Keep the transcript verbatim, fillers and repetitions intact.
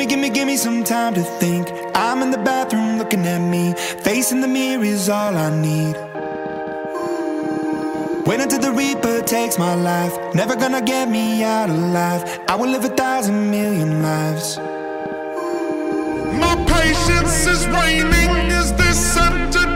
Gimme, gimme, gimme some time to think. I'm in the bathroom looking at me. Facing the mirror is all I need. Wait until the Reaper takes my life. Never gonna get me out alive. I will live a thousand million lives. My patience is waning. Is this entertaining?